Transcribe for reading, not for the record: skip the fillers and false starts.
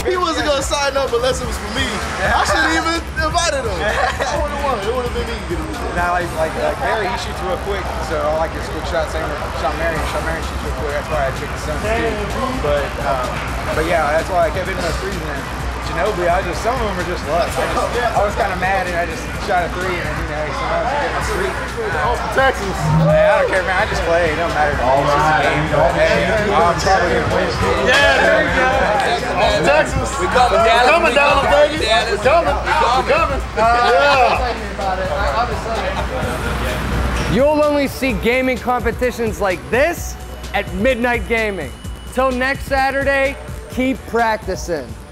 He wasn't gonna sign up unless it was for me. I shouldn't even invited him. I would've won. It would've been me getting it. Now, like Barry, he shoots real quick, so I like his quick shot. Same with Sean Marion. Sean Marion shoots real quick. That's why I took the Suns too. But yeah, that's why I kept hitting those threes. And Ginobili, some of them are just luck. I was kind of mad and I just shot a three, and sometimes I get my streak. Texas. I don't care, man. I just play. It don't matter to me. It's just a game. But hey, I'm probably gonna win. Yeah, there you go. Texas. We coming down. Coming down, baby. We coming. We coming. You'll only see gaming competitions like this at Midnight Gaming. Till next Saturday, keep practicing.